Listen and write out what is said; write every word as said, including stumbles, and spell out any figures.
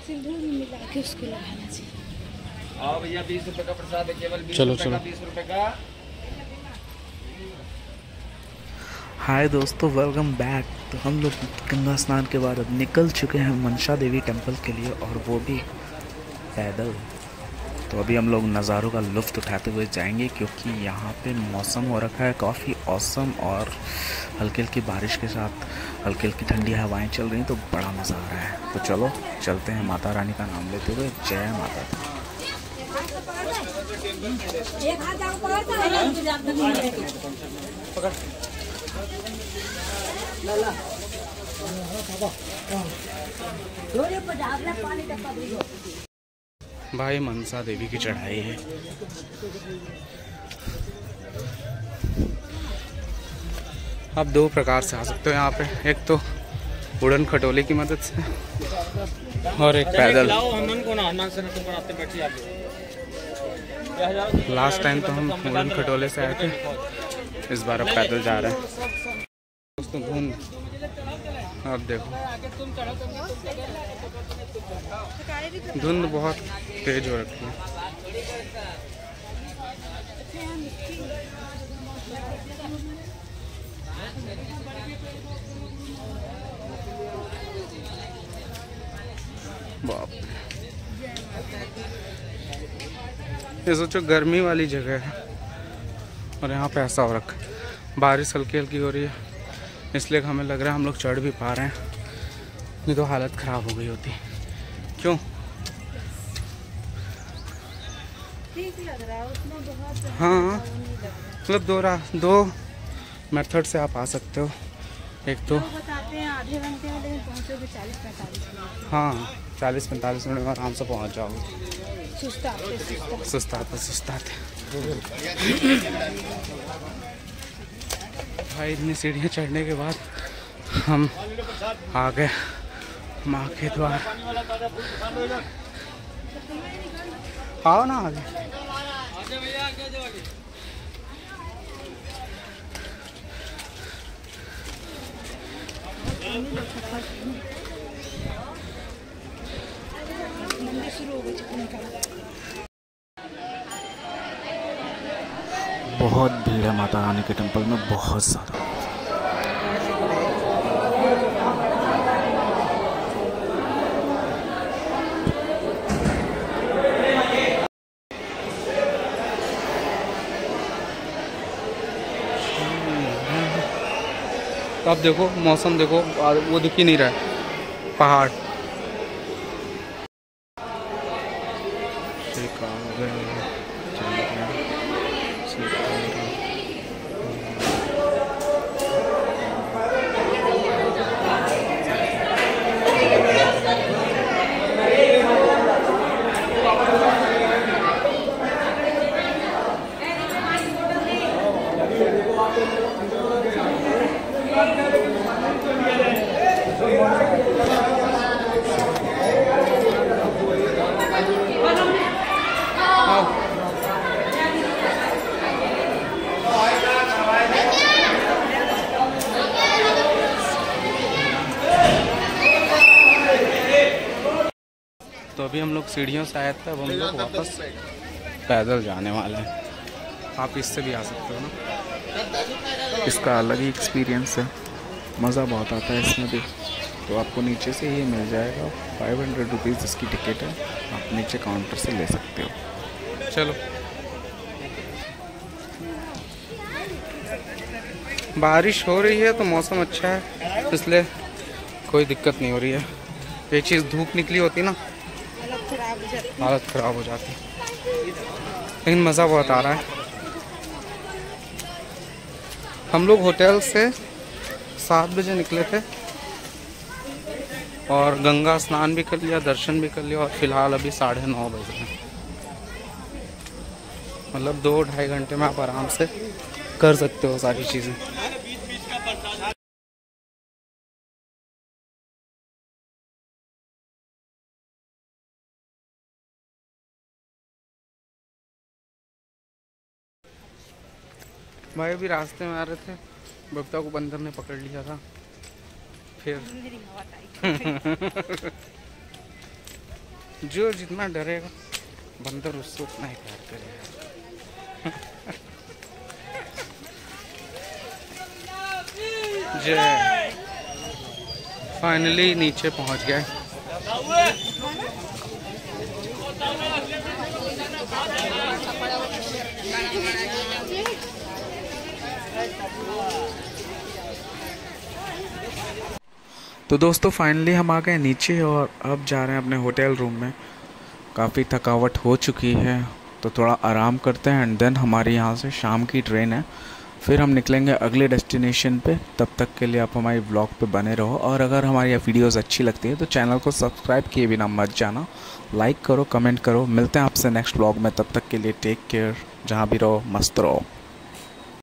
सिंदूर में मिला के उसको लगाना चाहिए। आओ भैया, बीस रुपए का प्रसाद है, केवल बीस चलो रुपए चलो का, बीस रुपए का। हाय दोस्तों, वेलकम बैक। तो हम लोग गंगा स्नान के बाद अब निकल चुके हैं मनसा देवी टेम्पल के लिए, और वो भी पैदल। तो अभी हम लोग नज़ारों का लुत्फ़ उठाते हुए जाएंगे, क्योंकि यहाँ पे मौसम हो रखा है काफ़ी औसम, और हल्की हल्की बारिश के साथ हल्की हल्की ठंडी हवाएं चल रही हैं, तो बड़ा मज़ा आ रहा है। तो चलो चलते हैं, माता रानी का नाम लेते हुए। जय माता दी। भाई मनसा देवी की चढ़ाई है। आप दो प्रकार से आ सकते हो यहाँ पे, एक तो उड़न खटोले की मदद से, और एक पैदल। लास्ट टाइम तो हम उड़न खटोले से आए थे, इस बार अब पैदल जा रहे हैं। दोस्तों धुंध आप देखो, धुंध बहुत तेज हो रखी है। बाप, ये सोचो गर्मी वाली जगह है और यहाँ पे ऐसा हो रखा है। बारिश हल्की हल्की हो रही है, इसलिए हमें लग रहा है हम लोग चढ़ भी पा रहे हैं, नहीं तो हालत ख़राब हो गई होती। क्यों? ठीक लग रहा है, उतना बहुत हाँ, मतलब दो राह दो मेथड से आप आ सकते हो। एक तो बताते हैं आधे घंटे में, लेकिन पहुँचोगे चालीस पैंतालीस मिनट। हाँ, चालीस पैंतालीस मिनट में आराम से पहुँच जाओगे। सुस्ताते सुस्ताते सुस्ताते भाई, इतनी सीढ़ियाँ चढ़ने के बाद हम आ गए माँ के द्वार। आओ ना आगे। बहुत भीड़ है माता रानी के टेम्पल में, बहुत ज़्यादा। तो अब देखो मौसम, देखो वो दिख ही नहीं रहा है, पहाड़। तो अभी हम लोग सीढ़ियों से आए थे, अब हम लोग वापस पैदल जाने वाले हैं। आप इससे भी आ सकते हो ना, इसका अलग ही एक्सपीरियंस है, मज़ा बहुत आता है इसमें भी। तो आपको नीचे से ही मिल जाएगा, फाइव हंड्रेड रुपीज़ इसकी टिकट है, आप नीचे काउंटर से ले सकते हो। चलो, बारिश हो रही है तो मौसम अच्छा है, इसलिए कोई दिक्कत नहीं हो रही है। एक चीज़ धूप निकली होती ना, हालत ख़राब हो जाती, लेकिन मज़ा बहुत आ रहा है। हम लोग होटल से सात बजे निकले थे और गंगा स्नान भी कर लिया, दर्शन भी कर लिया, और फिलहाल अभी साढ़े नौ बज रहे हैं। मतलब दो ढाई घंटे में आप आराम से कर सकते हो सारी चीज़ें। भाई अभी रास्ते में आ रहे थे, बबीता को बंदर ने पकड़ लिया था, फिर जो जितना डरेगा बंदर उससे उतना ही प्यार करेगा। जय फाइनली नीचे पहुंच गए। तो दोस्तों फाइनली हम आ गए नीचे और अब जा रहे हैं अपने होटल रूम में। काफ़ी थकावट हो चुकी है तो थोड़ा आराम करते हैं एंड देन हमारी यहाँ से शाम की ट्रेन है, फिर हम निकलेंगे अगले डेस्टिनेशन पे। तब तक के लिए आप हमारी व्लॉग पे बने रहो और अगर हमारी वीडियोस अच्छी लगती है तो चैनल को सब्सक्राइब किए बिना मत जाना, लाइक करो, कमेंट करो। मिलते हैं आपसे नेक्स्ट व्लॉग में, तब तक के लिए टेक केयर। जहाँ भी रहो मस्त रहो।